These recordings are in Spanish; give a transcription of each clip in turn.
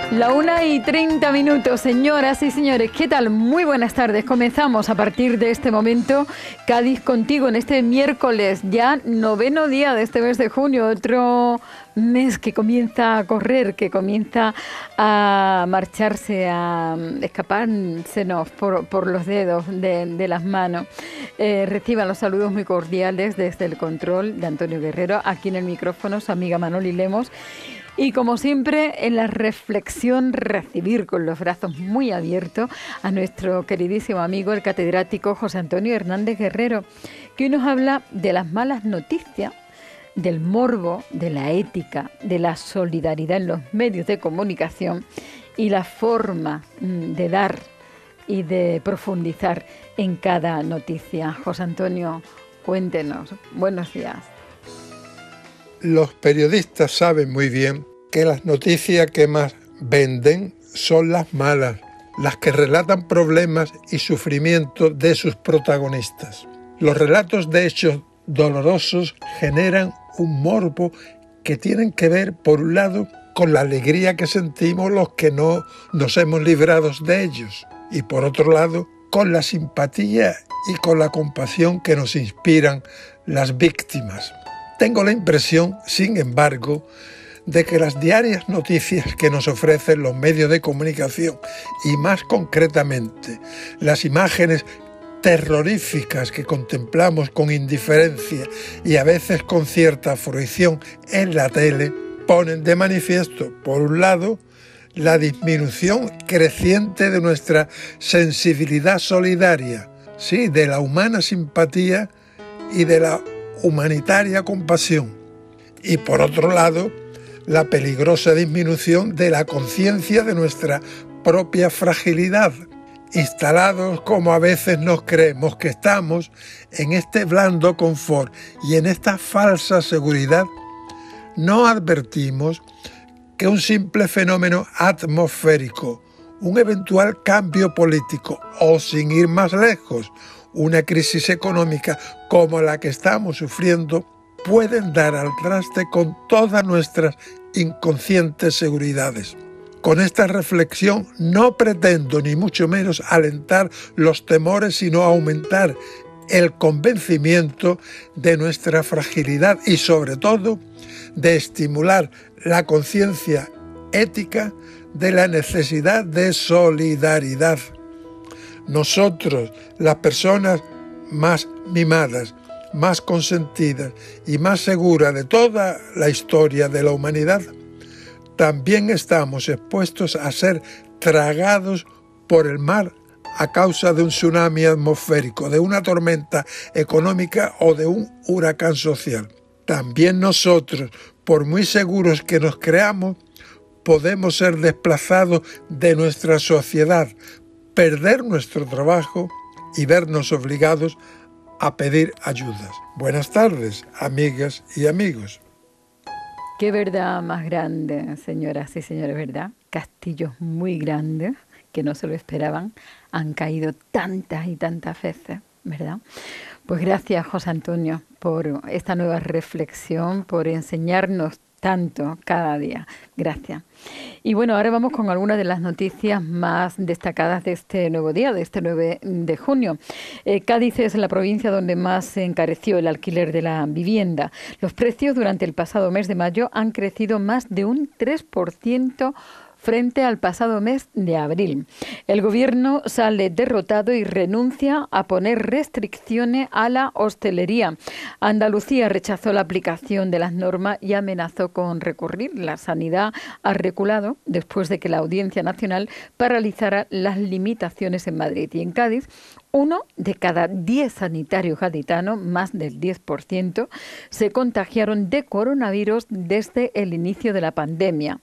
1:30, señoras y señores. ¿Qué tal? Muy buenas tardes. Comenzamos a partir de este momento Cádiz Contigo en este miércoles, ya 9º día de este mes de junio. Otro mes que comienza a correr, que comienza a marcharse, a escapársenos por los dedos de las manos. Reciban los saludos muy cordiales desde el control de Antonio Guerrero, aquí en el micrófono su amiga Manoli Lemos. Y como siempre, en la reflexión, recibir con los brazos muy abiertos a nuestro queridísimo amigo, el catedrático José Antonio Hernández Guerrero, que hoy nos habla de las malas noticias, del morbo, de la ética, de la solidaridad en los medios de comunicación y la forma de dar y de profundizar en cada noticia. José Antonio, cuéntenos. Buenos días. Los periodistas saben muy bien que las noticias que más venden son las malas, las que relatan problemas y sufrimientos de sus protagonistas. Los relatos de hechos dolorosos generan un morbo que tienen que ver, por un lado, con la alegría que sentimos los que no nos hemos librado de ellos, y por otro lado, con la simpatía y con la compasión que nos inspiran las víctimas. Tengo la impresión, sin embargo, de que las diarias noticias que nos ofrecen los medios de comunicación y más concretamente las imágenes terroríficas que contemplamos con indiferencia y a veces con cierta fruición en la tele, ponen de manifiesto, por un lado, la disminución creciente de nuestra sensibilidad solidaria, sí, de la humana simpatía y de la humanitaria compasión, y por otro lado, la peligrosa disminución de la conciencia de nuestra propia fragilidad, instalados como a veces nos creemos que estamos en este blando confort y en esta falsa seguridad, no advertimos que un simple fenómeno atmosférico, un eventual cambio político o, sin ir más lejos, una crisis económica como la que estamos sufriendo pueden dar al traste con todas nuestras inconscientes seguridades. Con esta reflexión no pretendo ni mucho menos alentar los temores, sino aumentar el convencimiento de nuestra fragilidad y sobre todo de estimular la conciencia ética de la necesidad de solidaridad. Nosotros, las personas más mimadas, más consentidas y más seguras de toda la historia de la humanidad, también estamos expuestos a ser tragados por el mar a causa de un tsunami atmosférico, de una tormenta económica o de un huracán social. También nosotros, por muy seguros que nos creamos, podemos ser desplazados de nuestra sociedad, perder nuestro trabajo y vernos obligados a pedir ayudas. Buenas tardes, amigas y amigos. Qué verdad más grande, señoras y señores, ¿verdad? Castillos muy grandes que no se lo esperaban han caído tantas y tantas veces, ¿verdad? Pues gracias, José Antonio, por esta nueva reflexión, por enseñarnos tanto cada día. Gracias. Y bueno, ahora vamos con algunas de las noticias más destacadas de este nuevo día, de este 9 de junio. Cádiz es la provincia donde más se encareció el alquiler de la vivienda. Los precios durante el pasado mes de mayo han crecido más de un 3% frente al pasado mes de abril. El gobierno sale derrotado y renuncia a poner restricciones a la hostelería. Andalucía rechazó la aplicación de las normas y amenazó con recurrir. La sanidad ha reculado después de que la Audiencia Nacional paralizara las limitaciones en Madrid. Y en Cádiz, 1 de cada 10 sanitarios gaditanos, más del 10%, se contagiaron de coronavirus desde el inicio de la pandemia.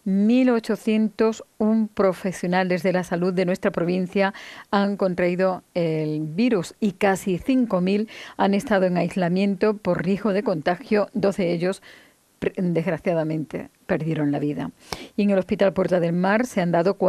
1.801 profesionales de la salud de nuestra provincia han contraído el virus y casi 5.000 han estado en aislamiento por riesgo de contagio, 12 de ellos desgraciadamente perdieron la vida. Y en el Hospital Puerta del Mar se han dado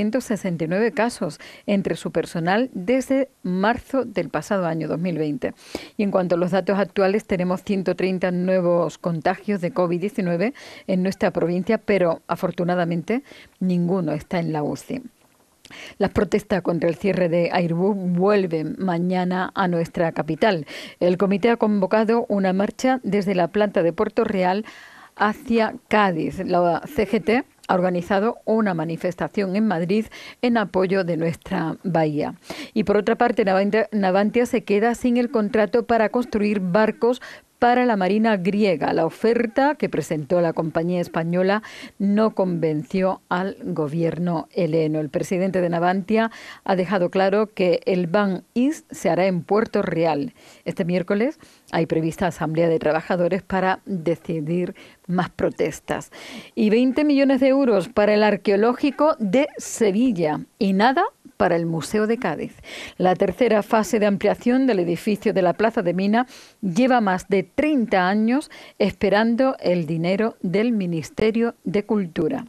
469 casos entre su personal desde marzo del pasado año 2020. Y en cuanto a los datos actuales, tenemos 130 nuevos contagios de COVID-19 en nuestra provincia, pero afortunadamente ninguno está en la UCI. Las protestas contra el cierre de Airbus vuelven mañana a nuestra capital. El comité ha convocado una marcha desde la planta de Puerto Real hacia Cádiz. La CGT ha organizado una manifestación en Madrid en apoyo de nuestra bahía. Y por otra parte, Navantia se queda sin el contrato para construir barcos para la Marina griega. La oferta que presentó la compañía española no convenció al gobierno heleno. El presidente de Navantia ha dejado claro que el Ban Is se hará en Puerto Real. Este miércoles hay prevista asamblea de trabajadores para decidir más protestas. Y 20 millones de euros para el arqueológico de Sevilla y nada para el Museo de Cádiz. La tercera fase de ampliación del edificio de la Plaza de Mina lleva más de 30 años esperando el dinero del Ministerio de Cultura.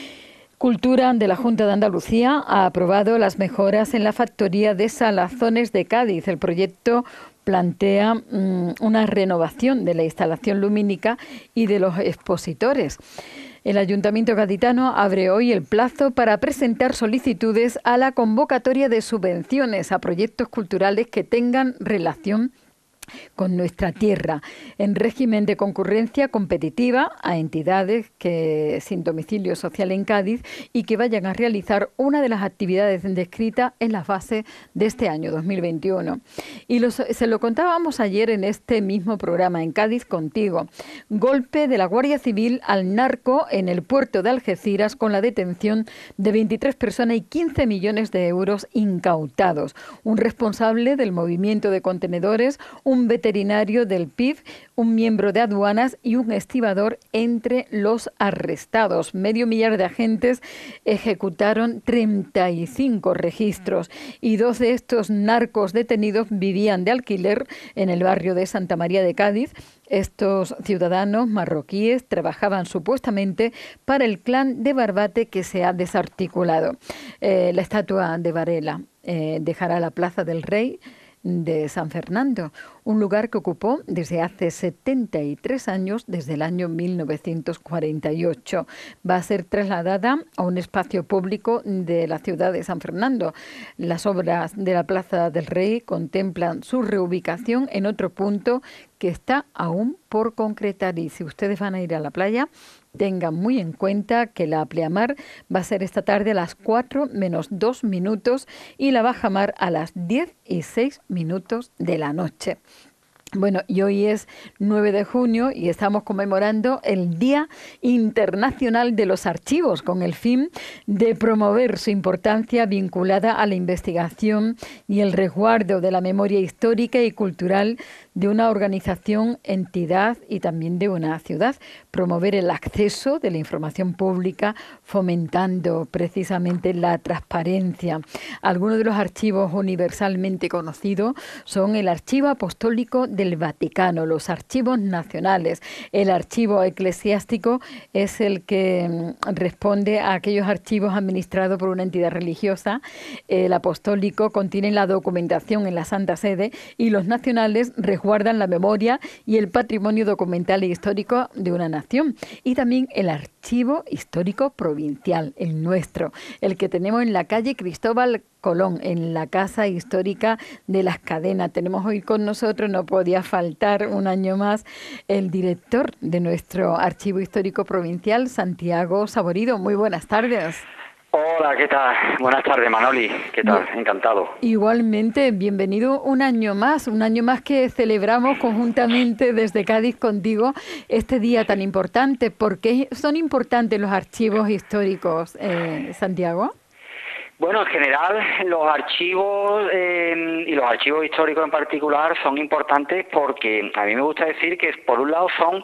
Cultura de la Junta de Andalucía ha aprobado las mejoras en la factoría de Salazones de Cádiz. El proyecto plantea una renovación de la instalación lumínica y de los expositores. El Ayuntamiento gaditano abre hoy el plazo para presentar solicitudes a la convocatoria de subvenciones a proyectos culturales que tengan relación con nuestra tierra, en régimen de concurrencia competitiva a entidades que sin domicilio social en Cádiz y que vayan a realizar una de las actividades descritas en las bases de este año 2021. Y se lo contábamos ayer en este mismo programa, en Cádiz Contigo. Golpe de la Guardia Civil al narco en el puerto de Algeciras con la detención de 23 personas y 15 millones de euros incautados. Un responsable del movimiento de contenedores, un veterinario del PIF, un miembro de aduanas y un estibador entre los arrestados. Medio millar de agentes ejecutaron 35 registros y 2 de estos narcos detenidos vivían de alquiler en el barrio de Santa María de Cádiz. Estos ciudadanos marroquíes trabajaban supuestamente para el clan de Barbate que se ha desarticulado. La estatua de Varela dejará la Plaza del Rey de San Fernando, un lugar que ocupó desde hace 73 años, desde el año 1948. Va a ser trasladada a un espacio público de la ciudad de San Fernando. Las obras de la Plaza del Rey contemplan su reubicación en otro punto que está aún por concretar. Y si ustedes van a ir a la playa, tengan muy en cuenta que la pleamar va a ser esta tarde a las 4 menos 2 minutos y la bajamar a las 10 y 6 minutos de la noche. Bueno, y hoy es 9 de junio y estamos conmemorando el Día Internacional de los Archivos con el fin de promover su importancia vinculada a la investigación y el resguardo de la memoria histórica y cultural de una organización, entidad y también de una ciudad. Promover el acceso de la información pública, fomentando precisamente la transparencia. Algunos de los archivos universalmente conocidos son el Archivo Apostólico del Vaticano, los archivos nacionales. El archivo eclesiástico es el que responde a aquellos archivos administrados por una entidad religiosa. El apostólico contiene la documentación en la Santa Sede y los nacionales resguardan la memoria y el patrimonio documental e histórico de una nación. Y también el Archivo Histórico Provincial, el nuestro, el que tenemos en la calle Cristóbal Colón, en la Casa Histórica de las Cadenas. Tenemos hoy con nosotros, no podía faltar un año más, el director de nuestro Archivo Histórico Provincial, Santiago Saborido. Muy buenas tardes. Hola, ¿qué tal? Buenas tardes, Manoli. ¿Qué tal? Encantado. Igualmente, bienvenido un año más que celebramos conjuntamente desde Cádiz Contigo este día tan importante. ¿Por qué son importantes los archivos históricos, Santiago? Bueno, en general los archivos y los archivos históricos en particular son importantes porque a mí me gusta decir que por un lado son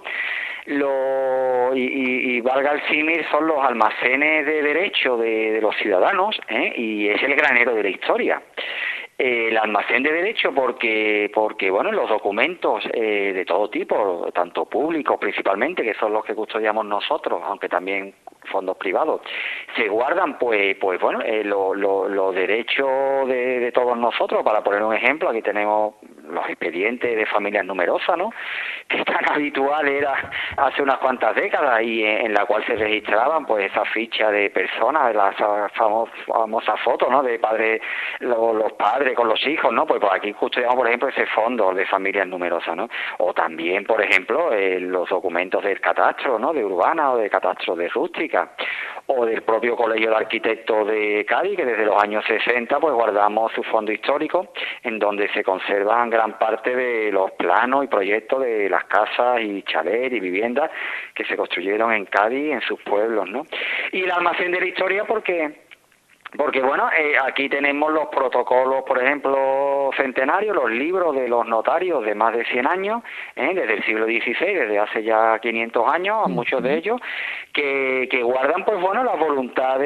y valga el símil, son los almacenes de derecho de los ciudadanos, y es el granero de la historia. El almacén de derecho porque bueno, los documentos de todo tipo, tanto públicos principalmente, que son los que custodiamos nosotros, aunque también fondos privados, se guardan pues bueno, los derechos de todos nosotros. Para poner un ejemplo, aquí tenemos los expedientes de familias numerosas, ¿no?, que tan habitual era hace unas cuantas décadas, y en la cual se registraban pues esa ficha de personas, de las famosas fotos, ¿no?, de padres, los padres con los hijos, ¿no? Pues por aquí custodiamos, por ejemplo, ese fondo de familias numerosas, ¿no? O también, por ejemplo, los documentos del catastro, ¿no?, de urbana, o de catastro de rústica, o del propio Colegio de Arquitectos de Cádiz, que desde los años 60 pues guardamos su fondo histórico, en donde se conservan gran parte de los planos y proyectos de las casas y chalés y viviendas que se construyeron en Cádiz, en sus pueblos, ¿no? Y el almacén de la historia porque bueno, aquí tenemos los protocolos, por ejemplo, centenarios, los libros de los notarios de más de 100 años, desde el siglo XVI, desde hace ya 500 años, muchos de ellos, que guardan, pues bueno, la voluntad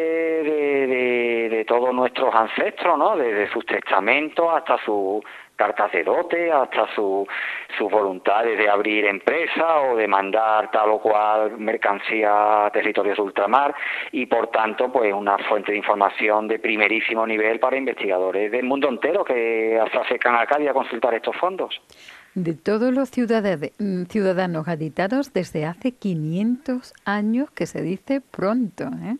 de todos nuestros ancestros, ¿no?, desde sus testamentos hasta sus cartas de dote, hasta sus voluntades de abrir empresas o de mandar tal o cual mercancía a territorios de ultramar, y por tanto pues una fuente de información de primerísimo nivel para investigadores del mundo entero que se acercan a Cádiz a consultar estos fondos. De todos los ciudadanos gaditanos desde hace 500 años, que se dice pronto, ¿eh?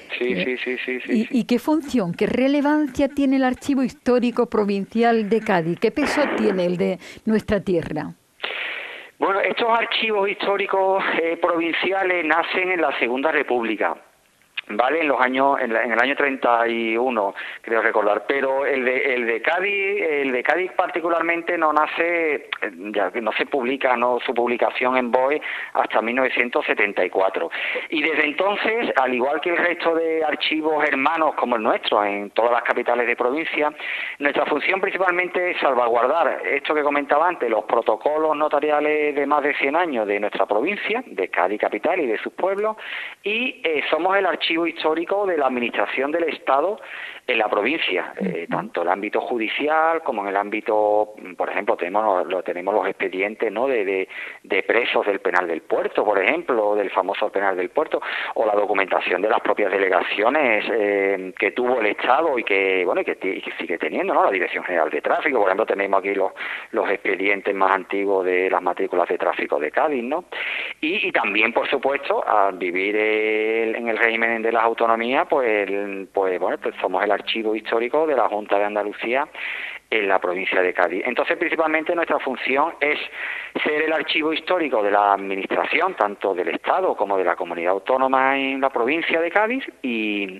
Sí. ¿Y qué función, qué relevancia tiene el Archivo Histórico Provincial de Cádiz? ¿Qué peso tiene el de nuestra tierra? Bueno, estos archivos históricos provinciales nacen en la Segunda República, ¿vale? En el año 31, creo recordar, pero el de Cádiz particularmente no nace, ya que no se publica, no, su publicación en BOE hasta 1974. Y desde entonces, al igual que el resto de archivos hermanos como el nuestro en todas las capitales de provincia, nuestra función principalmente es salvaguardar esto que comentaba antes, los protocolos notariales de más de 100 años de nuestra provincia, de Cádiz capital y de sus pueblos, y somos el archivo histórico de la administración del Estado en la provincia, tanto el ámbito judicial como en el ámbito, por ejemplo, tenemos los expedientes, ¿no?, de presos del penal del Puerto, por ejemplo, del famoso penal del Puerto, o la documentación de las propias delegaciones que tuvo el Estado y que bueno, y que sigue teniendo, ¿no?, la Dirección General de Tráfico. Por ejemplo, tenemos aquí los expedientes más antiguos de las matrículas de tráfico de Cádiz, ¿no? Y también, por supuesto, al vivir en el régimen de las autonomías, pues bueno, pues somos el archivo histórico de la Junta de Andalucía en la provincia de Cádiz. Entonces, principalmente nuestra función es ser el archivo histórico de la administración, tanto del Estado como de la comunidad autónoma en la provincia de Cádiz, y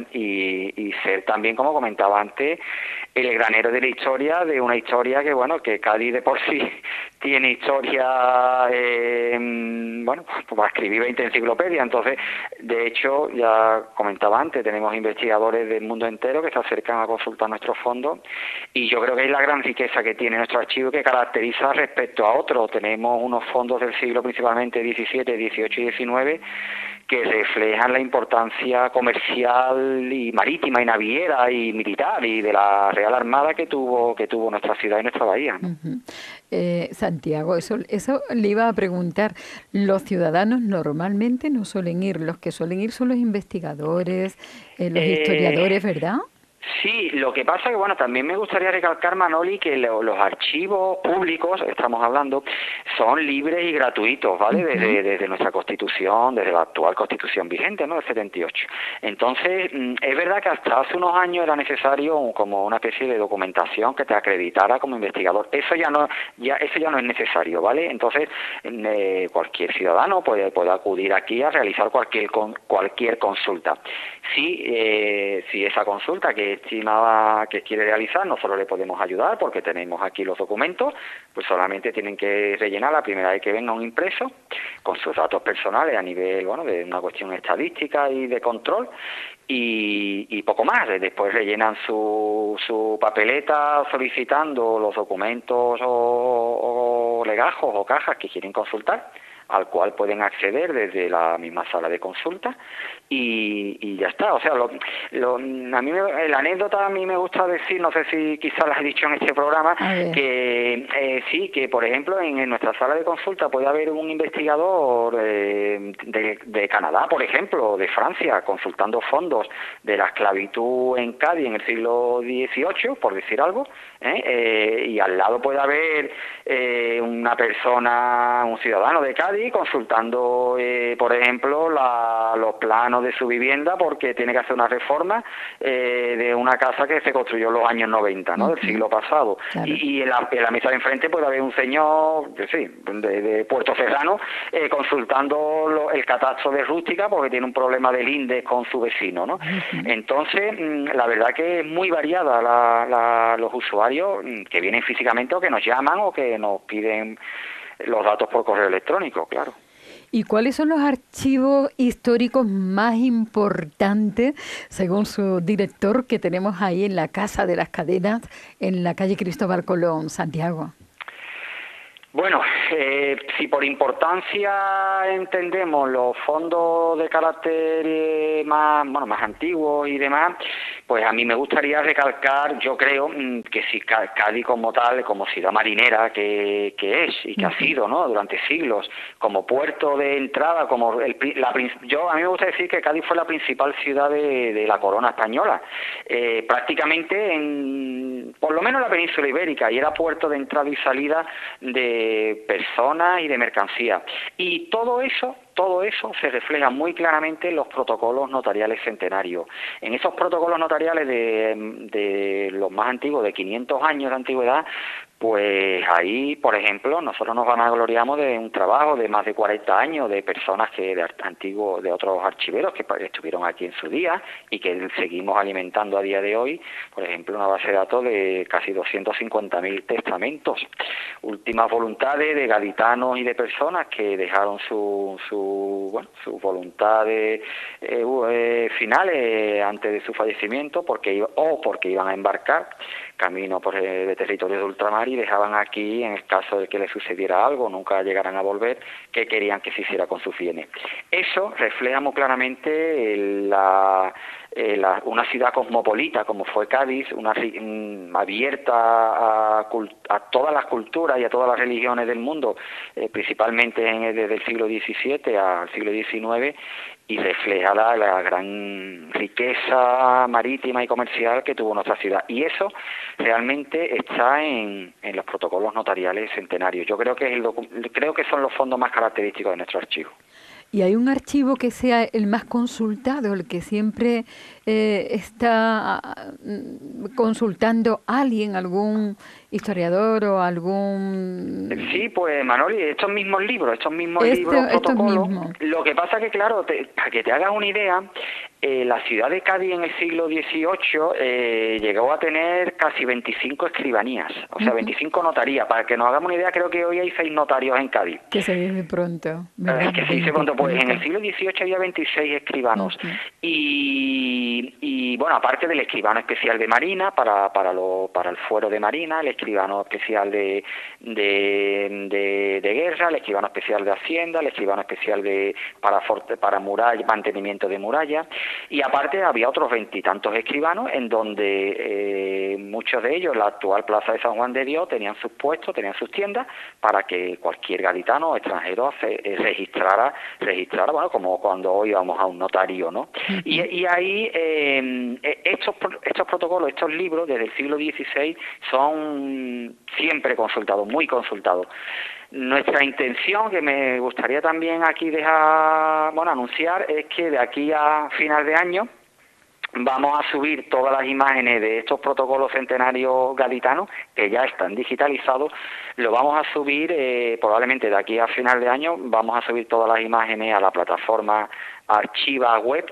ser también, como comentaba antes, el granero de la historia, de una historia que, bueno, que Cádiz de por sí tiene historia, bueno, pues para escribir 20 enciclopedias. Entonces, de hecho, ya comentaba antes, tenemos investigadores del mundo entero que se acercan a consultar nuestros fondos, y yo creo que es la gran riqueza que tiene nuestro archivo, que caracteriza respecto a otros. Tenemos unos fondos del siglo principalmente XVII, XVIII y XIX que reflejan la importancia comercial y marítima y naviera y militar y de la Real Armada que tuvo nuestra ciudad y nuestra bahía, ¿no? Santiago, eso le iba a preguntar. Los ciudadanos normalmente no suelen ir, los que suelen ir son los investigadores, los historiadores, ¿verdad? Sí, lo que pasa que, bueno, también me gustaría recalcar, Manoli, que los archivos públicos, estamos hablando, son libres y gratuitos, ¿vale? Desde nuestra Constitución, desde la actual Constitución vigente, ¿no?, del 78. Entonces, es verdad que hasta hace unos años era necesario como una especie de documentación que te acreditara como investigador. Eso ya no es necesario, ¿vale? Entonces, cualquier ciudadano puede acudir aquí a realizar cualquier consulta. Si esa consulta que estimaba que quiere realizar, nosotros le podemos ayudar porque tenemos aquí los documentos, pues solamente tienen que rellenar la primera vez que venga un impreso con sus datos personales a nivel, bueno, de una cuestión estadística y de control, y poco más. Después rellenan su papeleta solicitando los documentos o legajos o cajas que quieren consultar al cual pueden acceder desde la misma sala de consulta y ya está. O sea, la anécdota a mí me gusta decir, no sé si quizás la he dicho en este programa, que sí, que por ejemplo en nuestra sala de consulta puede haber un investigador de Canadá, por ejemplo, de Francia, consultando fondos de la esclavitud en Cádiz en el siglo XVIII, por decir algo, y al lado puede haber una persona, un ciudadano de Cádiz, consultando, por ejemplo, los planos de su vivienda porque tiene que hacer una reforma de una casa que se construyó en los años 90, ¿no? Del siglo pasado. Claro. Y en la mesa de enfrente puede haber un señor, de Puerto Serrano, consultando el catastro de rústica porque tiene un problema del INDEX con su vecino, ¿no? Entonces, la verdad que es muy variada los usuarios que vienen físicamente o que nos llaman o que nos piden los datos por correo electrónico, claro. ¿Y cuáles son los archivos históricos más importantes, según su director, que tenemos ahí en la Casa de las Cadenas, en la calle Cristóbal Colón, Santiago? Bueno, si por importancia entendemos los fondos de carácter más antiguos y demás, pues a mí me gustaría recalcar, yo creo, que si Cádiz como tal, como ciudad marinera que es y que ha sido, ¿no?, durante siglos, como puerto de entrada, como a mí me gusta decir que Cádiz fue la principal ciudad de la corona española, prácticamente por lo menos en la península ibérica, y era puerto de entrada y salida de personas y de mercancías. Y todo eso se refleja muy claramente en los protocolos notariales centenarios. En esos protocolos notariales de los más antiguos, de 500 años de antigüedad, pues ahí, por ejemplo, nosotros nos vanagloriamos de un trabajo de más de 40 años de personas de otros archiveros que estuvieron aquí en su día y que seguimos alimentando a día de hoy. Por ejemplo, una base de datos de casi 250.000 testamentos, últimas voluntades de gaditanos y de personas que dejaron su voluntad finales antes de su fallecimiento porque iban a embarcar camino de territorio de ultramar y dejaban aquí, en el caso de que le sucediera algo, nunca llegaran a volver, que querían que se hiciera con sus bienes. Eso refleja muy claramente una ciudad cosmopolita como fue Cádiz, abierta a todas las culturas y a todas las religiones del mundo, principalmente desde el siglo XVII al siglo XIX, y refleja la gran riqueza marítima y comercial que tuvo nuestra ciudad. Y eso realmente está en los protocolos notariales centenarios. Yo creo que son los fondos más característicos de nuestro archivo. ¿Y hay un archivo que sea el más consultado, el que siempre está consultando alguien, algún historiador o algún...? Sí, pues Manoli, estos mismos libros, protocolos. Lo que pasa que, claro, para que te hagas una idea, la ciudad de Cádiz en el siglo XVIII llegó a tener casi 25 escribanías, o sea, 25 notarías. Para que nos hagamos una idea, creo que hoy hay 6 notarios en Cádiz. Que se dice pronto. Que se dice pronto, pues en el siglo XVIII había 26 escribanos. Y bueno, aparte del escribano especial de Marina, para el fuero de Marina, el escribano especial de guerra, el escribano especial de Hacienda, el escribano especial para muralla, mantenimiento de muralla. Y aparte había otros 20 y tantos escribanos en donde muchos de ellos, la actual Plaza de San Juan de Dios, tenían sus puestos, tenían sus tiendas para que cualquier gaditano o extranjero registrara, bueno, como cuando hoy vamos a un notario, ¿no? Y ahí estos protocolos, estos libros desde el siglo XVI son siempre consultados, muy consultados. Nuestra intención, que me gustaría también aquí anunciar, es que de aquí a final de año vamos a subir todas las imágenes de estos protocolos centenarios gaditanos, que ya están digitalizados. Lo vamos a subir, probablemente de aquí a final de año, vamos a subir todas las imágenes a la plataforma Archiva Web,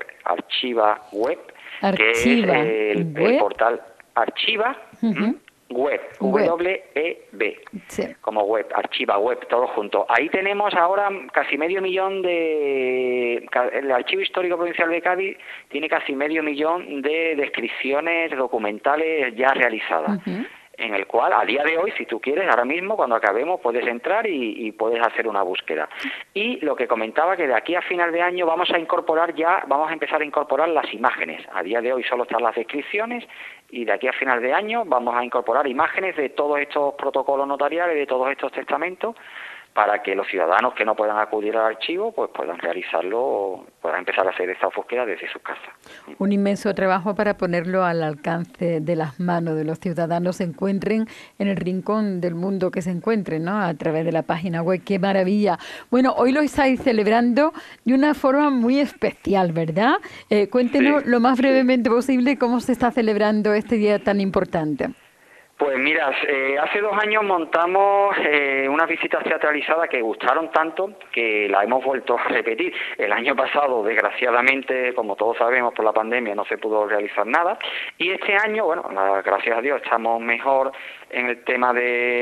que es el portal Archiva Web, W-E-B, sí, como web, Archiva Web, todo junto. Ahí tenemos ahora casi 500.000 el Archivo Histórico Provincial de Cádiz tiene casi 500.000 de descripciones documentales ya realizadas. en el cual a día de hoy, si tú quieres, ahora mismo cuando acabemos puedes entrar y puedes hacer una búsqueda. Y lo que comentaba, que de aquí a final de año vamos a empezar a incorporar las imágenes. A día de hoy solo están las descripciones y de aquí a final de año vamos a incorporar imágenes de todos estos protocolos notariales, de todos estos testamentos, para que los ciudadanos que no puedan acudir al archivo pues puedan realizarlo, puedan empezar a hacer esta búsqueda desde sus casas. Un inmenso trabajo para ponerlo al alcance de las manos de los ciudadanos, se encuentren en el rincón del mundo que se encuentren, ¿no? A través de la página web. ¡Qué maravilla! Bueno, hoy lo estáis celebrando de una forma muy especial, ¿verdad? Cuéntenos lo más brevemente posible cómo se está celebrando este día tan importante. Pues mira, hace 2 años montamos unas visitas teatralizadas que gustaron tanto que la hemos vuelto a repetir. El año pasado, desgraciadamente, como todos sabemos, por la pandemia no se pudo realizar nada. Y este año, bueno, gracias a Dios, estamos mejor en el tema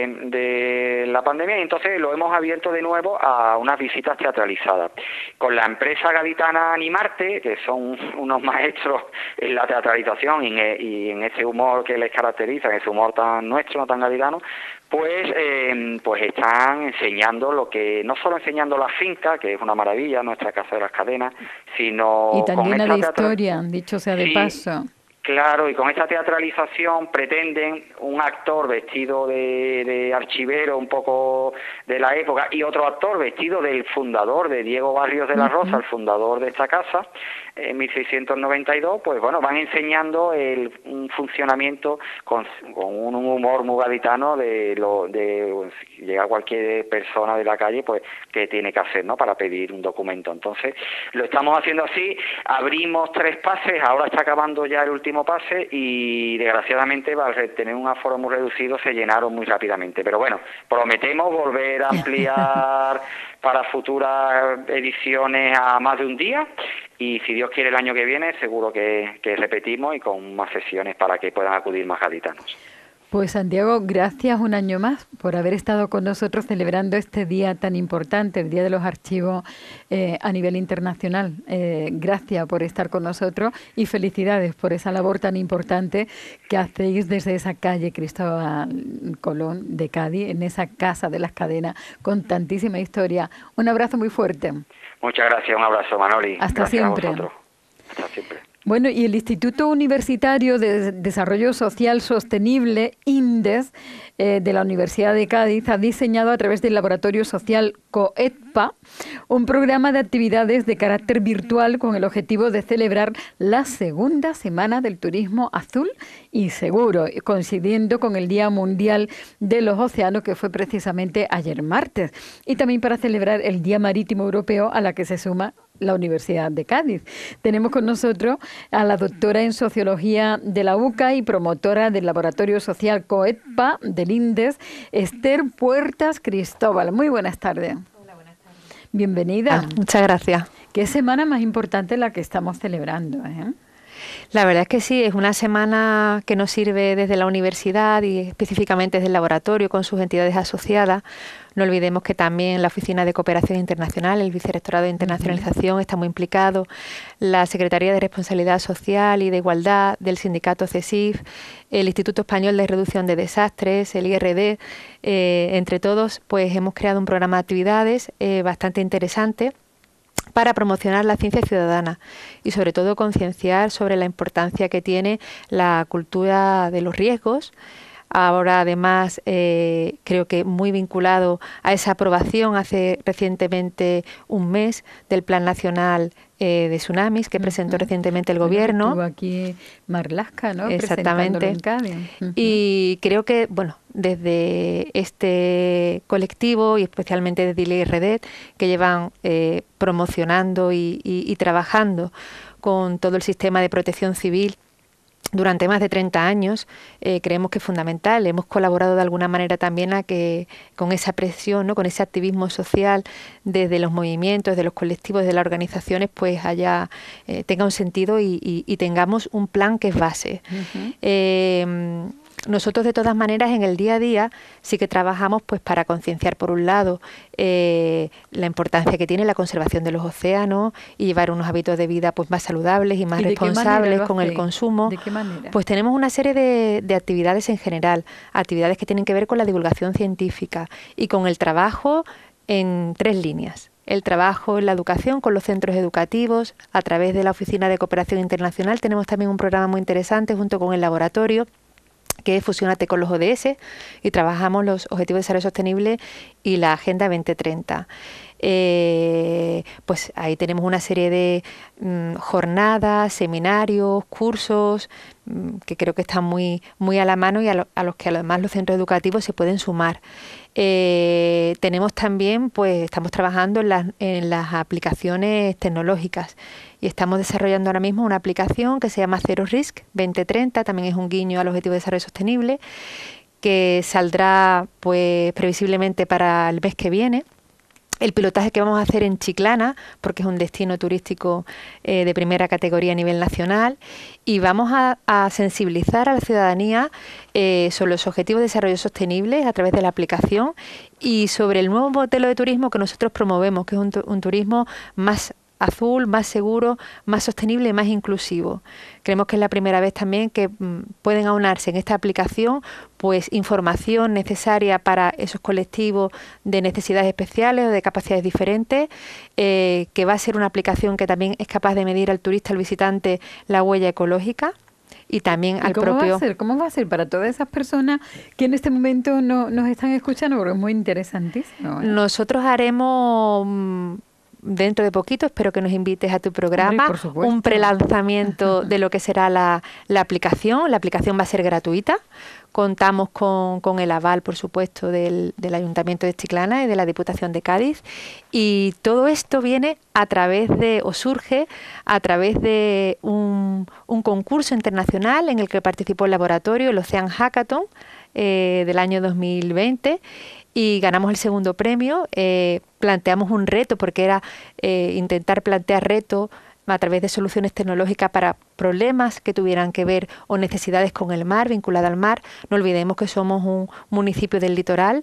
de la pandemia y entonces lo hemos abierto de nuevo a unas visitas teatralizadas. Con la empresa gaditana Animarte, que son unos maestros en la teatralización y en ese humor que les caracteriza, en ese humor tan nuestro, no tan gaditano, pues están enseñando no solo enseñando la finca, que es una maravilla, nuestra Casa de las Cadenas, sino y también con la de historia, dicho sea de paso. Claro, y con esta teatralización pretenden un actor vestido de archivero un poco de la época y otro actor vestido del fundador, de Diego Barrios de la Rosa, el fundador de esta casa, en 1692, pues bueno, van enseñando un funcionamiento con un humor muy gaditano llega cualquier persona de la calle, pues que tiene que hacer, ¿no?, para pedir un documento. Entonces, lo estamos haciendo así, abrimos 3 pases, ahora está acabando ya el último pase y desgraciadamente al tener un aforo muy reducido se llenaron muy rápidamente, pero bueno, prometemos volver a ampliar para futuras ediciones a más de un día y si Dios quiere el año que viene seguro que repetimos y con más sesiones para que puedan acudir más gaditanos. Pues Santiago, gracias un año más por haber estado con nosotros celebrando este día tan importante, el Día de los Archivos a nivel internacional. Gracias por estar con nosotros y felicidades por esa labor tan importante que hacéis desde esa calle Cristóbal Colón de Cádiz, en esa Casa de las Cadenas con tantísima historia. Un abrazo muy fuerte. Muchas gracias, un abrazo, Manoli. Hasta gracias siempre. A vosotros. Hasta siempre. Bueno, y el Instituto Universitario de Desarrollo Social Sostenible, INDES, de la Universidad de Cádiz, ha diseñado a través del Laboratorio Social COETPA un programa de actividades de carácter virtual con el objetivo de celebrar la segunda semana del turismo azul y seguro, coincidiendo con el Día Mundial de los Océanos, que fue precisamente ayer martes, y también para celebrar el Día Marítimo Europeo, a la que se suma la Universidad de Cádiz. Tenemos con nosotros a la doctora en Sociología de la UCA y promotora del Laboratorio Social COETPA del INDES, Esther Puertas Cristóbal. Muy buenas tardes. Hola, buenas tardes. Bienvenida. Muchas gracias. Qué semana más importante la que estamos celebrando, ¿eh? La verdad es que sí, es una semana que nos sirve desde la universidad y específicamente desde el laboratorio con sus entidades asociadas. No olvidemos que también la Oficina de Cooperación Internacional, el Vicerrectorado de Internacionalización está muy implicado, la Secretaría de Responsabilidad Social y de Igualdad del sindicato CESIF, el Instituto Español de Reducción de Desastres, el IRD, entre todos pues hemos creado un programa de actividades bastante interesante para promocionar la ciencia ciudadana y sobre todo concienciar sobre la importancia que tiene la cultura de los riesgos. Ahora además creo que muy vinculado a esa aprobación hace recientemente un mes del Plan Nacional de Tsunamis que presentó recientemente el Gobierno. Estuvo aquí Marlaska, ¿no? Exactamente. En Cádiz. Y creo que, bueno, desde este colectivo y especialmente desde el IRD, que llevan promocionando y trabajando con todo el sistema de protección civil durante más de 30 años, creemos que es fundamental. Hemos colaborado de alguna manera también a que con esa presión, ¿no?, con ese activismo social desde los movimientos, de los colectivos, de las organizaciones, pues tenga un sentido y tengamos un plan que es base. Nosotros, de todas maneras, en el día a día sí que trabajamos pues para concienciar, por un lado, la importancia que tiene la conservación de los océanos y llevar unos hábitos de vida pues más saludables y más responsables con el consumo. ¿De qué manera? Pues tenemos una serie de actividades en general, actividades que tienen que ver con la divulgación científica y con el trabajo en 3 líneas. El trabajo en la educación con los centros educativos. A través de la Oficina de Cooperación Internacional tenemos también un programa muy interesante junto con el laboratorio, que es Fusiónate con los ODS, y trabajamos los Objetivos de Desarrollo Sostenible y la Agenda 2030. Pues ahí tenemos una serie de jornadas, seminarios, cursos, que creo que están muy a la mano y a los que además los centros educativos se pueden sumar. Tenemos también, pues estamos trabajando en las aplicaciones tecnológicas y estamos desarrollando ahora mismo una aplicación que se llama Zero Risk 2030, también es un guiño al Objetivo de Desarrollo Sostenible, que saldrá pues previsiblemente para el mes que viene. El pilotaje que vamos a hacer en Chiclana, porque es un destino turístico de primera categoría a nivel nacional, y vamos a sensibilizar a la ciudadanía sobre los objetivos de desarrollo sostenible a través de la aplicación y sobre el nuevo modelo de turismo que nosotros promovemos, que es un turismo más azul, más seguro, más sostenible y más inclusivo. Creemos que es la primera vez también que pueden aunarse en esta aplicación pues información necesaria para esos colectivos de necesidades especiales o de capacidades diferentes, que va a ser una aplicación que también es capaz de medir al turista, al visitante, la huella ecológica. Y también al propio... ¿Cómo va a ser para todas esas personas que en este momento no nos están escuchando? Porque es muy interesantísimo, ¿eh? Nosotros haremos... dentro de poquito, espero que nos invites a tu programa, un prelanzamiento de lo que será la aplicación. La aplicación va a ser gratuita. Contamos con el aval, por supuesto, del Ayuntamiento de Chiclana y de la Diputación de Cádiz. Y todo esto viene a través de, o surge a través de un concurso internacional en el que participó el laboratorio, el Ocean Hackathon, del año 2020, y ganamos el segundo premio. Planteamos un reto, porque era intentar plantear retos a través de soluciones tecnológicas para problemas que tuvieran que ver o necesidades con el mar, vinculada al mar. No olvidemos que somos un municipio del litoral,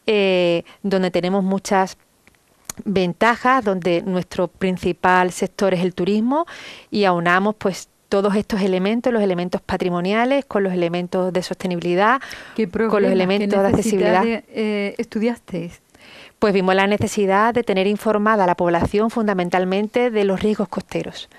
donde tenemos muchas ventajas, donde nuestro principal sector es el turismo, y aunamos pues todos estos elementos, los elementos patrimoniales, con los elementos de sostenibilidad, con los elementos de accesibilidad. ¿Estudiasteis? Pues vimos la necesidad de tener informada a la población fundamentalmente de los riesgos costeros.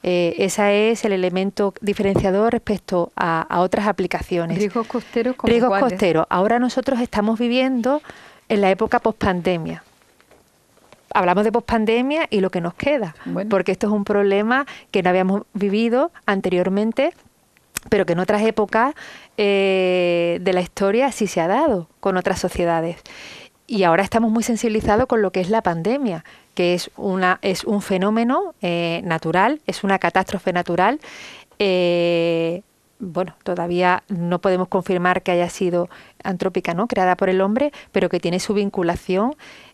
Ese es el elemento diferenciador respecto a otras aplicaciones. ¿Riesgos costeros como Riesgos cuáles? costeros. Ahora nosotros estamos viviendo en la época pospandemia. Hablamos de pospandemia y lo que nos queda, porque esto es un problema que no habíamos vivido anteriormente, pero que en otras épocas de la historia sí se ha dado con otras sociedades. Y ahora estamos muy sensibilizados con lo que es la pandemia, que es un fenómeno natural, es una catástrofe natural. Bueno, todavía no podemos confirmar que haya sido antrópica, ¿no?, creada por el hombre, pero que tiene su vinculación,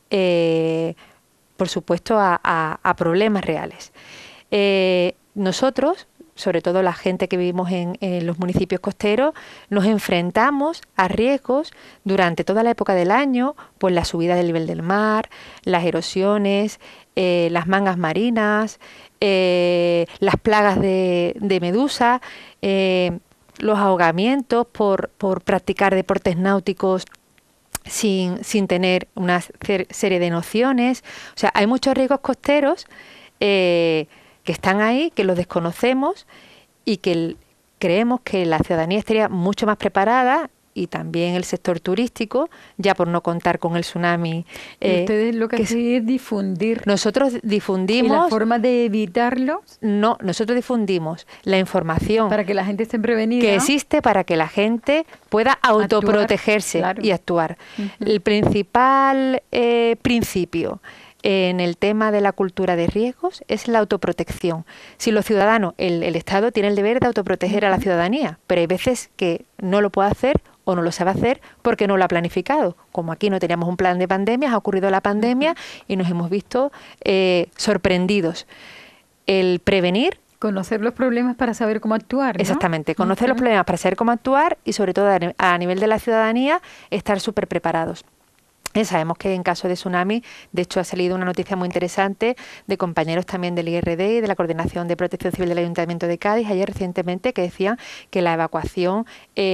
por supuesto, a problemas reales. Nosotros, sobre todo la gente que vivimos en los municipios costeros, nos enfrentamos a riesgos durante toda la época del año, pues la subida del nivel del mar, las erosiones, las mangas marinas, las plagas de medusa, los ahogamientos por practicar deportes náuticos sin tener una serie de nociones. O sea, hay muchos riesgos costeros que están ahí, que los desconocemos y que creemos que la ciudadanía estaría mucho más preparada, y también el sector turístico, ya por no contar con el tsunami. ¿Y ustedes lo que hacen es difundir? Nosotros difundimos... ¿Y la forma de evitarlo? No, nosotros difundimos la información... Para que la gente esté prevenida. Que existe para que la gente pueda autoprotegerse y actuar. El principal principio en el tema de la cultura de riesgos es la autoprotección. Si los ciudadanos, el Estado tiene el deber de autoproteger a la ciudadanía, pero hay veces que no lo puede hacer o no lo sabe hacer porque no lo ha planificado. Como aquí no teníamos un plan de pandemias, ha ocurrido la pandemia y nos hemos visto sorprendidos. El prevenir Conocer los problemas para saber cómo actuar, ¿no? Exactamente, conocer los problemas para saber cómo actuar y sobre todo a nivel de la ciudadanía estar súper preparados. Sabemos que en caso de tsunami, de hecho ha salido una noticia muy interesante de compañeros también del IRD y de la Coordinación de Protección Civil del Ayuntamiento de Cádiz ayer recientemente, que decían que la evacuación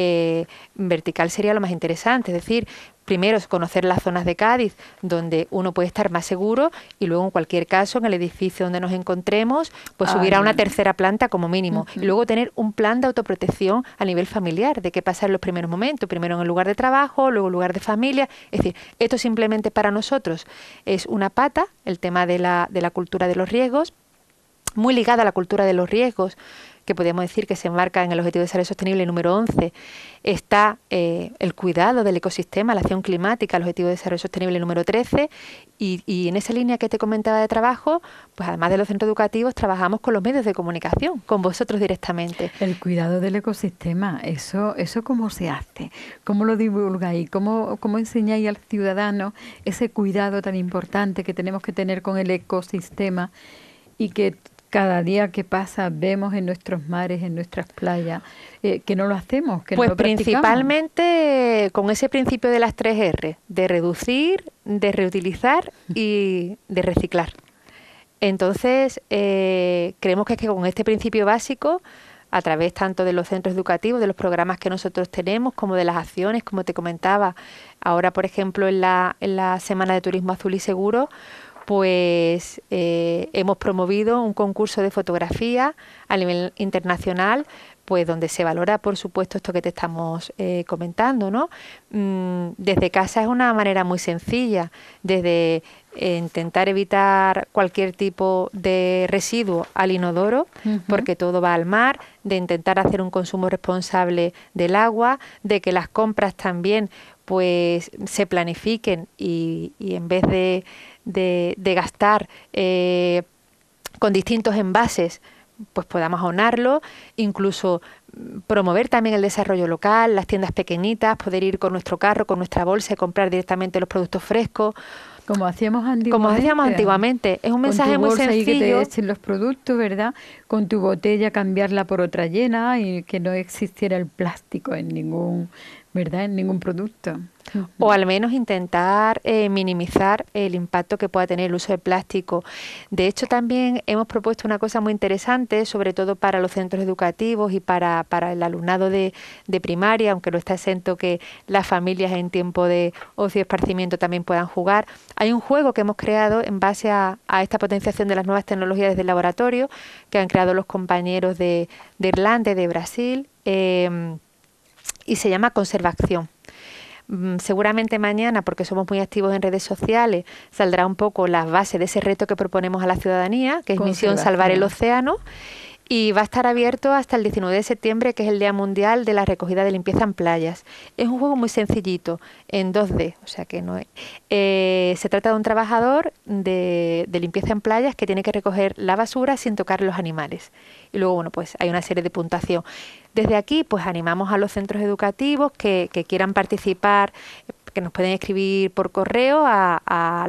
vertical sería lo más interesante, es decir, primero es conocer las zonas de Cádiz donde uno puede estar más seguro y luego en cualquier caso en el edificio donde nos encontremos pues subir a una tercera planta como mínimo y luego tener un plan de autoprotección a nivel familiar, de qué pasa en los primeros momentos, primero en el lugar de trabajo, luego en el lugar de familia. Es decir, esto simplemente para nosotros es una pata, el tema de la cultura de los riesgos, muy ligada a la cultura de los riesgos, que podríamos decir que se enmarca en el Objetivo de Desarrollo Sostenible número 11, está el cuidado del ecosistema, la acción climática, el Objetivo de Desarrollo Sostenible número 13, y en esa línea que te comentaba de trabajo, pues además de los centros educativos, trabajamos con los medios de comunicación, con vosotros directamente. El cuidado del ecosistema, ¿eso cómo se hace? ¿Cómo lo divulgáis? ¿Cómo enseñáis al ciudadano ese cuidado tan importante que tenemos que tener con el ecosistema y que cada día que pasa vemos en nuestros mares, en nuestras playas, que no lo hacemos, que pues no lo practicamos? Principalmente con ese principio de las 3 R, de reducir, de reutilizar y de reciclar. Entonces, creemos que con este principio básico, a través tanto de los centros educativos, de los programas que nosotros tenemos, como de las acciones, como te comentaba, ahora por ejemplo en la Semana de Turismo Azul y Seguro, pues hemos promovido un concurso de fotografía a nivel internacional, pues donde se valora, por supuesto, esto que te estamos comentando, ¿no? Desde casa es una manera muy sencilla, desde intentar evitar cualquier tipo de residuo al inodoro, porque todo va al mar, de intentar hacer un consumo responsable del agua, de que las compras también pues se planifiquen y en vez de gastar con distintos envases, pues podamos aunarlo, incluso promover también el desarrollo local, las tiendas pequeñitas, poder ir con nuestro carro, con nuestra bolsa y comprar directamente los productos frescos. Como hacíamos antiguamente. Como hacíamos antiguamente. Es un mensaje muy sencillo. Con tu bolsa ahí que te echen los productos, ¿verdad? Con tu botella cambiarla por otra llena y que no existiera el plástico en ningún, ¿verdad? En ningún producto. O al menos intentar minimizar el impacto que pueda tener el uso del plástico. De hecho, también hemos propuesto una cosa muy interesante, sobre todo para los centros educativos y para el alumnado de primaria, aunque no está exento que las familias en tiempo de ocio y esparcimiento también puedan jugar. Hay un juego que hemos creado en base a esta potenciación de las nuevas tecnologías desde el laboratorio, que han creado los compañeros de Irlanda y de Brasil, y se llama Conservación. Seguramente mañana, porque somos muy activos en redes sociales, saldrá un poco las bases de ese reto que proponemos a la ciudadanía, que es Misión Salvar el Océano, y va a estar abierto hasta el 19 de septiembre, que es el Día Mundial de la Recogida de Limpieza en Playas. Es un juego muy sencillito, en 2D, o sea que no es... se trata de un trabajador de limpieza en playas que tiene que recoger la basura sin tocar los animales. Y luego, bueno, pues hay una serie de puntuación. Desde aquí, pues animamos a los centros educativos que quieran participar, que nos pueden escribir por correo a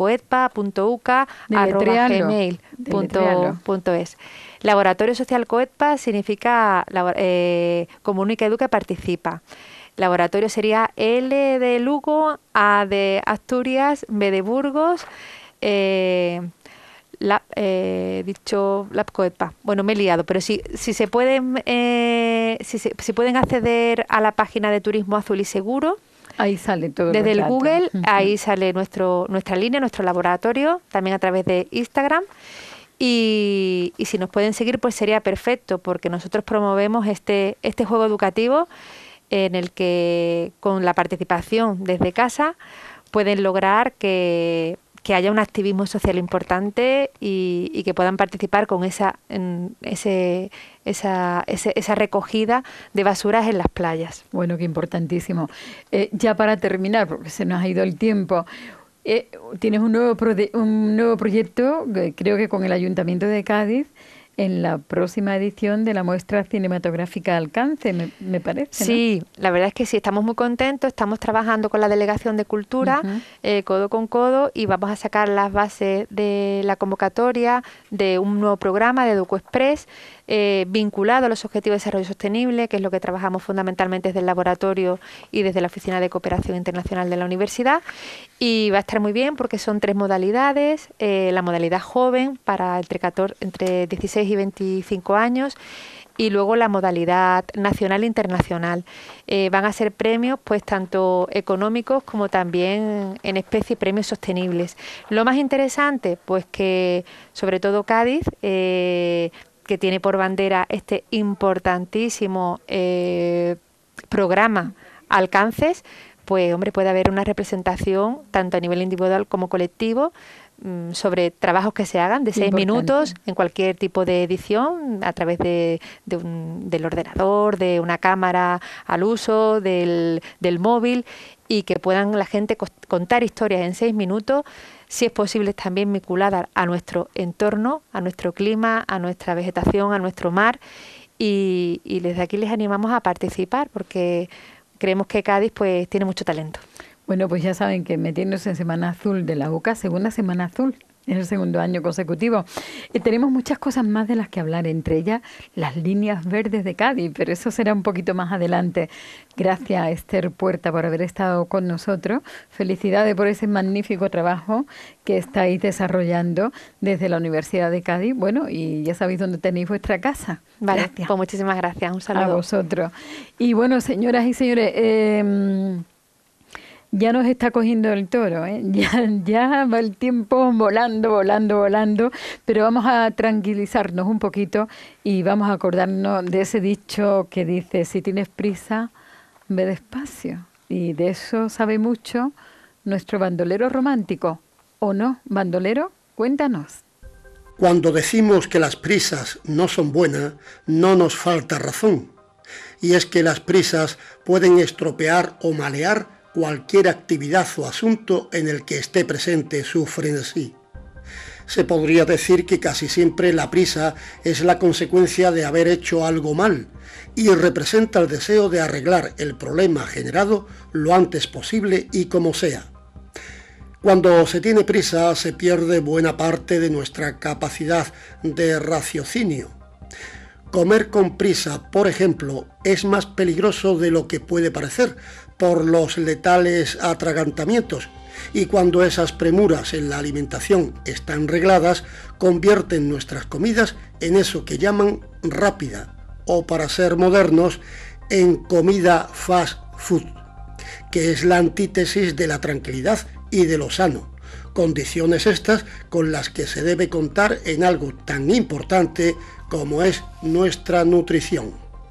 labcoedpa.uca@gmail.es. Laboratorio Social Coedpa significa comunica, educa y participa. Laboratorio sería L de Lugo, A de Asturias, B de Burgos, dicho LabCoedpa. Bueno, me he liado, pero si se pueden si pueden acceder a la página de Turismo Azul y Seguro, ahí sale todo. Desde el Google, ahí sale nuestra línea, nuestro laboratorio, también a través de Instagram. Y si nos pueden seguir, pues sería perfecto, porque nosotros promovemos este juego educativo en el que con la participación desde casa pueden lograr que haya un activismo social importante y que puedan participar con esa recogida de basuras en las playas. Bueno, qué importantísimo. Ya para terminar, porque se nos ha ido el tiempo, tienes un nuevo proyecto, creo que con el Ayuntamiento de Cádiz, en la próxima edición de la muestra cinematográfica Alcance, me parece, ¿no? Sí, la verdad es que sí, estamos muy contentos, estamos trabajando con la Delegación de Cultura, codo con codo, y vamos a sacar las bases de la convocatoria de un nuevo programa de DocuExpress, vinculado a los Objetivos de Desarrollo Sostenible, que es lo que trabajamos fundamentalmente desde el laboratorio y desde la Oficina de Cooperación Internacional de la Universidad. Y va a estar muy bien porque son 3 modalidades, la modalidad joven para entre 16 y 25 años, y luego la modalidad nacional e internacional. Van a ser premios pues tanto económicos como también en especie premios sostenibles. Lo más interesante, pues que sobre todo Cádiz, que tiene por bandera este importantísimo programa Alcances, pues hombre, puede haber una representación tanto a nivel individual como colectivo sobre trabajos que se hagan de 6 minutos en cualquier tipo de edición a través del ordenador, de una cámara al uso, del móvil, y que puedan la gente contar historias en 6 minutos, si es posible también vinculadas a nuestro entorno, a nuestro clima, a nuestra vegetación, a nuestro mar, y desde aquí les animamos a participar porque creemos que Cádiz pues tiene mucho talento. Bueno, pues ya saben que metiéndose en Semana Azul de la UCA, segunda Semana Azul, es el segundo año consecutivo. Tenemos muchas cosas más de las que hablar, entre ellas las líneas verdes de Cádiz, pero eso será un poquito más adelante. Gracias a Esther Puerta por haber estado con nosotros. Felicidades por ese magnífico trabajo que estáis desarrollando desde la Universidad de Cádiz. Bueno, y ya sabéis dónde tenéis vuestra casa. Vale, gracias. Pues muchísimas gracias. Un saludo. A vosotros. Y bueno, señoras y señores, ya nos está cogiendo el toro, ¿eh? Ya va el tiempo volando, pero vamos a tranquilizarnos un poquito y vamos a acordarnos de ese dicho que dice, si tienes prisa, ve despacio. Y de eso sabe mucho nuestro bandolero romántico. ¿O no, bandolero? Cuéntanos. Cuando decimos que las prisas no son buenas, no nos falta razón. Y es que las prisas pueden estropear o malear cualquier actividad o asunto en el que esté presente su frenesí. Se podría decir que casi siempre la prisa es la consecuencia de haber hecho algo mal y representa el deseo de arreglar el problema generado lo antes posible y como sea. Cuando se tiene prisa se pierde buena parte de nuestra capacidad de raciocinio. Comer con prisa, por ejemplo, es más peligroso de lo que puede parecer por los letales atragantamientos, y cuando esas premuras en la alimentación están regladas, convierten nuestras comidas en eso que llaman rápida, o para ser modernos, en comida fast food, que es la antítesis de la tranquilidad y de lo sano, condiciones estas con las que se debe contar en algo tan importante como es nuestra nutrición.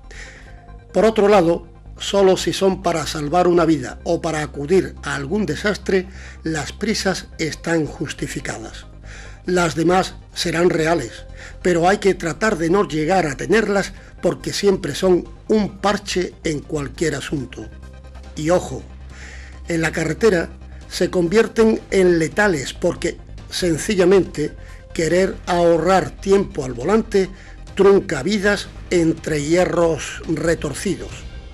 Por otro lado, solo si son para salvar una vida o para acudir a algún desastre, las prisas están justificadas. Las demás serán reales, pero hay que tratar de no llegar a tenerlas porque siempre son un parche en cualquier asunto. Y ojo, en la carretera se convierten en letales porque, sencillamente, querer ahorrar tiempo al volante trunca vidas entre hierros retorcidos.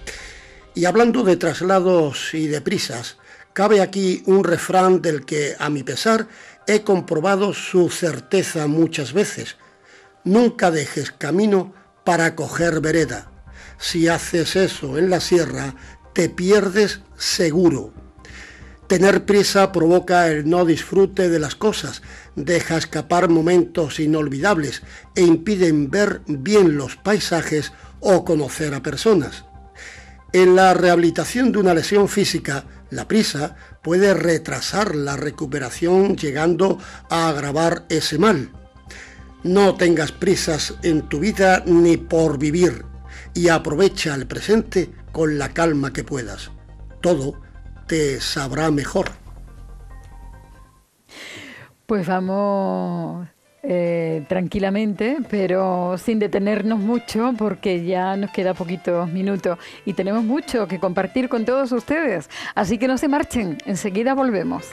Y hablando de traslados y de prisas, cabe aquí un refrán del que, a mi pesar, he comprobado su certeza muchas veces. Nunca dejes camino para coger vereda. Si haces eso en la sierra, te pierdes seguro. Tener prisa provoca el no disfrute de las cosas, deja escapar momentos inolvidables e impiden ver bien los paisajes o conocer a personas. En la rehabilitación de una lesión física, la prisa puede retrasar la recuperación llegando a agravar ese mal. No tengas prisas en tu vida ni por vivir y aprovecha el presente con la calma que puedas. Todo te sabrá mejor. Pues vamos tranquilamente, pero sin detenernos mucho porque ya nos queda poquitos minutos y tenemos mucho que compartir con todos ustedes. Así que no se marchen, enseguida volvemos.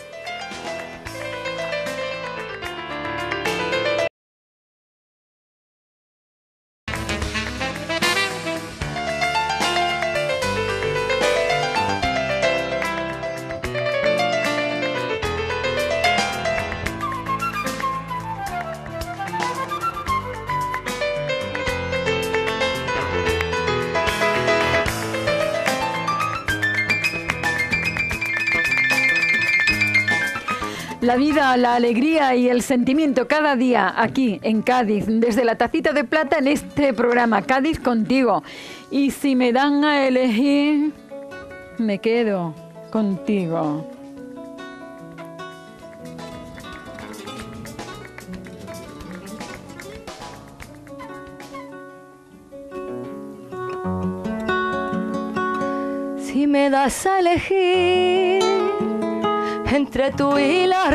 la vida, la alegría y el sentimiento cada día aquí en Cádiz, desde la Tacita de Plata en este programa, Cádiz contigo. Y si me dan a elegir, me quedo contigo. Si me das a elegir entre tú y la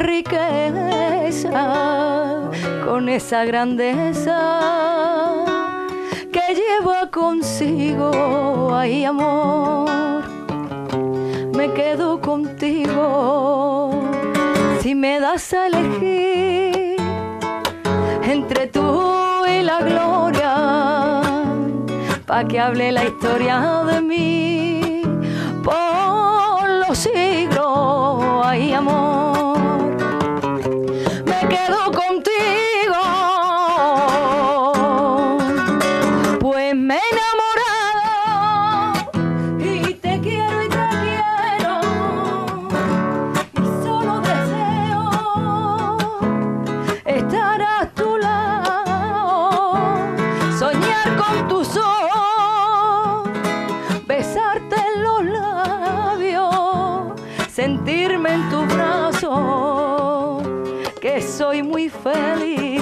riqueza, con esa grandeza que lleva consigo, ay amor, me quedo contigo. Si me das a elegir entre tú y la gloria, pa' que hable la historia de mí por los siglos, ay amor, me quedo contigo, pues me he enamorado y te quiero y solo deseo estar a tu lado, soñar con tus ojos, besarte en los labios, sentirme en tu brazo, que soy muy feliz.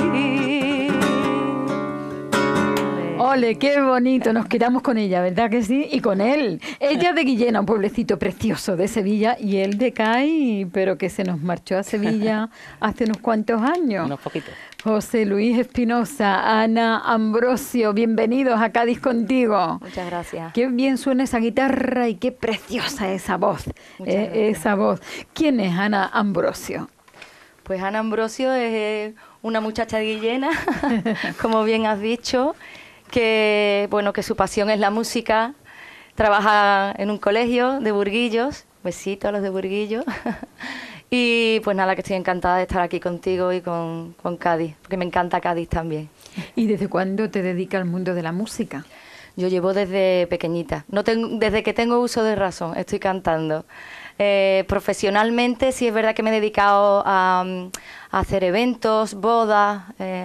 Ole, qué bonito, nos quedamos con ella, ¿verdad que sí? Y con él. Ella de Guillena, un pueblecito precioso de Sevilla, y él de Cádiz, pero que se nos marchó a Sevilla hace unos cuantos años. Unos poquitos. José Luis Espinosa, Ana Ambrosio, bienvenidos a Cádiz contigo. Muchas gracias. Qué bien suena esa guitarra y qué preciosa esa voz. Muchas gracias. Esa voz. ¿Quién es Ana Ambrosio? Pues Ana Ambrosio es una muchacha de Guillena, como bien has dicho, que bueno, que su pasión es la música, trabaja en un colegio de Burguillos, besitos a los de Burguillos, y pues nada, que estoy encantada de estar aquí contigo y con Cádiz, porque me encanta Cádiz también. ¿Y desde cuándo te dedicas al mundo de la música? Yo llevo desde pequeñita, desde que tengo uso de razón, estoy cantando. Profesionalmente sí es verdad que me he dedicado a hacer eventos, bodas,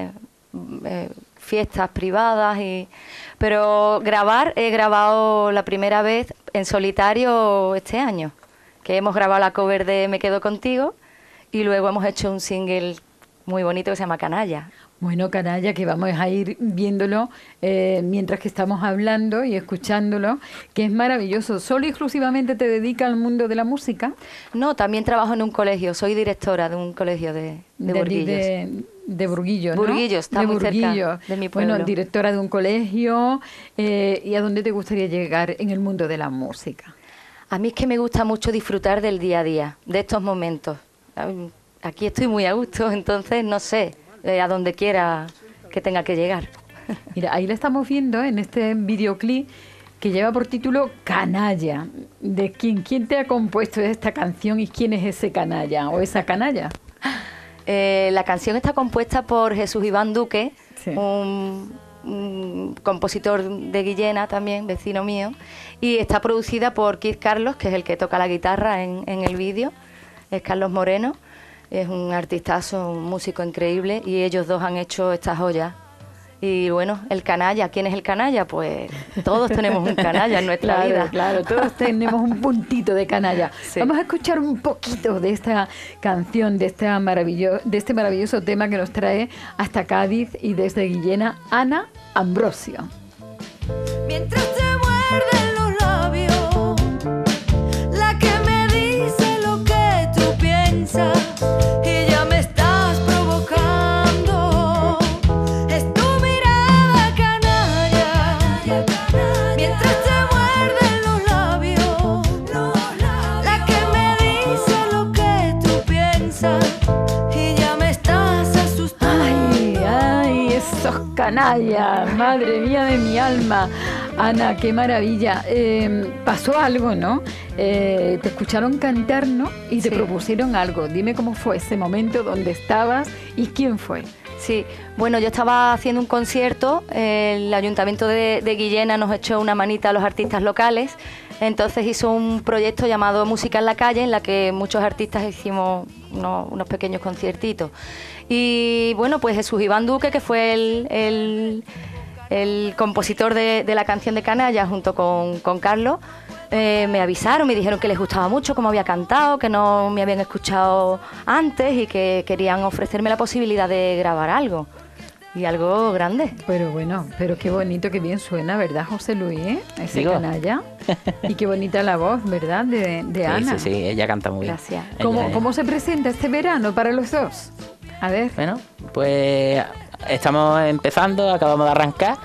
fiestas privadas, pero he grabado la primera vez en solitario este año, que hemos grabado la cover de Me Quedo Contigo y luego hemos hecho un single muy bonito que se llama Canalla. Bueno, Canalla, que vamos a ir viéndolo mientras que estamos hablando y escuchándolo, que es maravilloso. ¿Solo y exclusivamente te dedicas al mundo de la música? No, también trabajo en un colegio, soy directora de un colegio de Burguillos. De Burguillos, ¿no? Burguillos, está muy cerca de mi pueblo. Bueno, directora de un colegio. ¿Y a dónde te gustaría llegar en el mundo de la música? A mí es que me gusta mucho disfrutar del día a día, de estos momentos. Aquí estoy muy a gusto, entonces no sé a donde quiera que tenga que llegar. Mira, ahí la estamos viendo en este videoclip que lleva por título Canalla. ¿De quién? ¿Quién te ha compuesto esta canción y quién es ese canalla o esa canalla? La canción está compuesta por Jesús Iván Duque, sí, un compositor de Guillena también, vecino mío, y está producida por Kid Carlos, que es el que toca la guitarra en el vídeo, es Carlos Moreno, es un artistazo, un músico increíble, y ellos dos han hecho esta joya. Y bueno, el canalla, ¿quién es el canalla? Pues todos tenemos un canalla en nuestra vida. Claro, todos tenemos un puntito de canalla. Sí. Vamos a escuchar un poquito de esta canción, de este maravilloso tema que nos trae hasta Cádiz y desde Guillena, Ana Ambrosio. Mientras te muerden los labios, la que me dice lo que tú piensas, y ya me estás provocando, es tu mirada canalla. Mientras te muerden los labios, la que me dice lo que tú piensas, y ya me estás asustando. Ay, esos canallas, madre mía de mi alma. Ana, qué maravilla. Pasó algo, ¿no? Te escucharon cantar, ¿no? Y te propusieron algo. Dime cómo fue ese momento, dónde estabas y quién fue. Sí, bueno, yo estaba haciendo un concierto, el Ayuntamiento de Guillena nos echó una manita a los artistas locales, Entonces hizo un proyecto llamado Música en la Calle, en la que muchos artistas hicimos unos pequeños conciertitos. Y bueno, pues Jesús Iván Duque, que fue el compositor de la canción de Canalla, junto con Carlos, me avisaron, me dijeron que les gustaba mucho cómo había cantado, que no me habían escuchado antes y que querían ofrecerme la posibilidad de grabar algo. Y algo grande. Pero bueno, pero qué bonito, qué bien suena, ¿verdad, José Luis? Ese Digo. Canalla. Y qué bonita la voz, ¿verdad? De Ana. Sí, ella canta muy bien. Gracias. ¿Cómo se presenta este verano para los dos? A ver. Bueno, pues estamos empezando, acabamos de arrancar.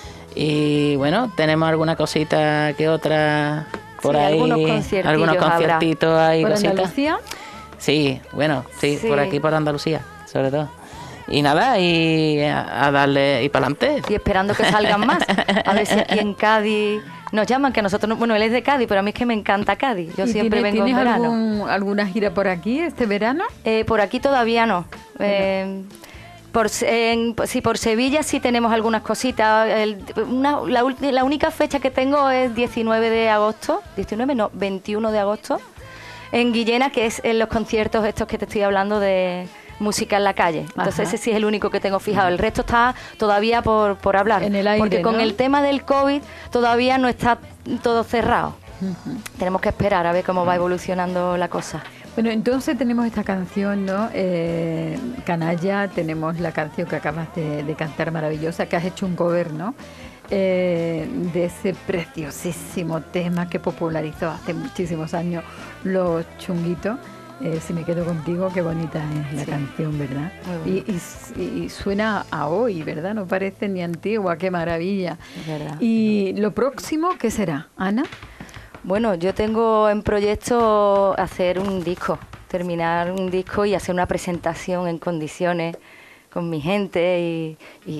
Y bueno, tenemos alguna cosita que otra por Sí, ahí. algunos conciertitos ahí, ¿Por cositas. Andalucía? Sí, bueno, sí, Sí. por aquí, por Andalucía, sobre todo. Y nada, y a darle y para adelante. Y esperando que salgan más. A ver si aquí en Cádiz nos llaman, que nosotros, bueno, él es de Cádiz, pero a mí es que me encanta Cádiz. Yo ¿Y siempre vengo en ¿Tienes verano. alguna gira por aquí este verano? Por aquí todavía no. Por Sevilla sí tenemos algunas cositas. La única fecha que tengo es 19 de agosto. 19, no, 21 de agosto. En Guillena, que es en los conciertos estos que te estoy hablando de Música en la Calle. Entonces Ajá. ese sí es el único que tengo fijado. El resto está todavía por hablar. En el aire, porque con ¿no? el tema del COVID todavía no está todo cerrado. Tenemos que esperar a ver cómo va evolucionando la cosa. Bueno, entonces tenemos esta canción, ¿no? Canalla, tenemos la canción que acabas de cantar maravillosa, que has hecho un cover, ¿no? De ese preciosísimo tema que popularizó hace muchísimos años Los Chunguitos. Si me quedo contigo, qué bonita es la canción, ¿verdad? Y suena a hoy, ¿verdad? No parece ni antigua, qué maravilla. Es verdad. ¿Y lo próximo qué será, Ana? Bueno, yo tengo en proyecto hacer un disco, terminar un disco y hacer una presentación en condiciones con mi gente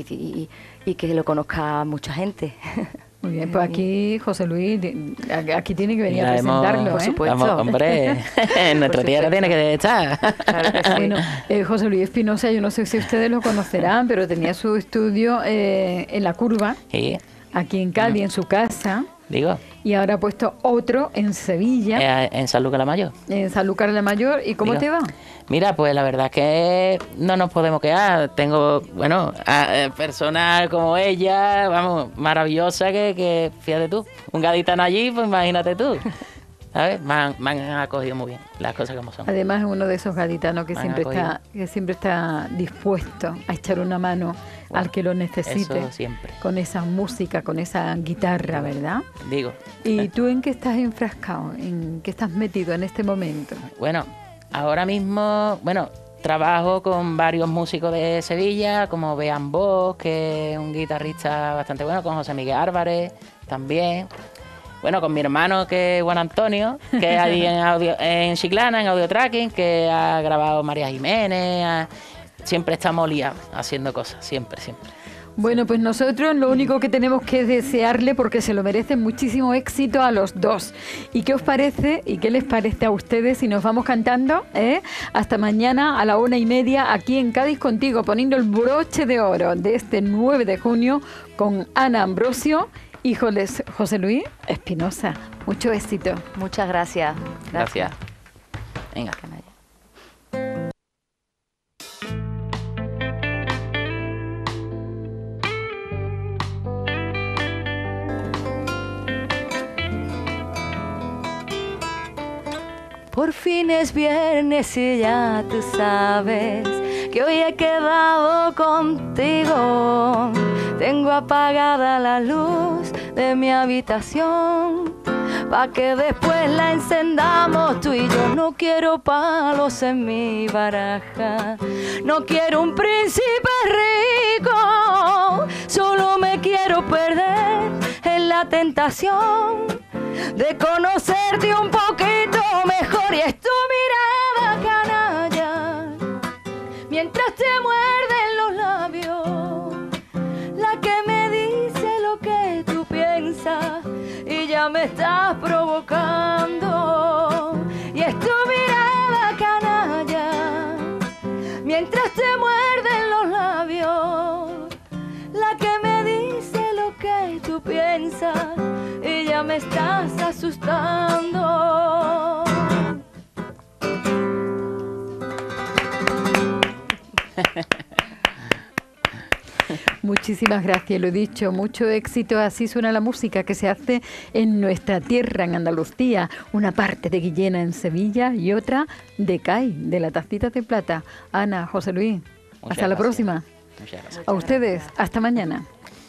y que lo conozca mucha gente. Muy bien, pues aquí José Luis, aquí tiene que venir a Traemos- presentarlo, por ¿eh? supuesto. Vamos, hombre, en nuestra tierra tiene que estar. Claro que sí. Bueno, José Luis Espinosa, yo no sé si ustedes lo conocerán, pero tenía su estudio en La Curva, Sí, aquí en Cádiz, en su casa, digo, y ahora ha puesto otro en Sevilla, en San Lucas la Mayor. en Sanlúcar de la Mayor. ¿Y cómo Digo, te va? Mira, pues la verdad es que no nos podemos quedar. Tengo, bueno, a personas como ella, vamos, maravillosa que fíjate tú, un gaditano allí, pues imagínate tú. ¿Sabes? Me han acogido muy bien, las cosas como son. Además es uno de esos gaditanos que Me han siempre está dispuesto a echar una mano al que lo necesite, Eso siempre. con esa música, con esa guitarra, ¿verdad? Digo, ¿Y tú en qué estás enfrascado? ¿En qué estás metido en este momento? bueno, ahora mismo, bueno, trabajo con varios músicos de Sevilla, como Bean Bosch, que es un guitarrista bastante bueno, con José Miguel Álvarez también. Bueno, con mi hermano, que es Juan Antonio, que es ahí en Chiclana, en Audio Tracking, que ha grabado María Jiménez. Siempre estamos liados haciendo cosas, siempre. Bueno, pues nosotros lo único que tenemos que desearle, porque se lo merecen, muchísimo éxito a los dos. ¿Y qué os parece y qué les parece a ustedes si nos vamos cantando? Hasta mañana a la 1:30 aquí en Cádiz contigo, poniendo el broche de oro de este 9 de junio con Ana Ambrosio y José Luis Espinosa. Mucho éxito. Muchas gracias. Gracias. Venga. Por fin es viernes y ya tú sabes que hoy he quedado contigo. Tengo apagada la luz de mi habitación pa' que después la encendamos tú y yo. No quiero palos en mi baraja, no quiero un príncipe rico, solo me quiero perder en la tentación de conocerte un poquito mejor. Y es tu mirada canalla, mientras te muerden los labios, la que me dice lo que tú piensas y ya me estás provocando. Y es tu mirada canalla, mientras te muerden los labios, la que me dice lo que tú piensas y ya me me estás asustando. Muchísimas gracias, lo he dicho, mucho éxito. Así suena la música que se hace en nuestra tierra, en Andalucía. Una parte de Guillena en Sevilla y otra de CAI, de la Tacita de Plata. Ana, José Luis, hasta la próxima. Muchas gracias. A ustedes, hasta mañana.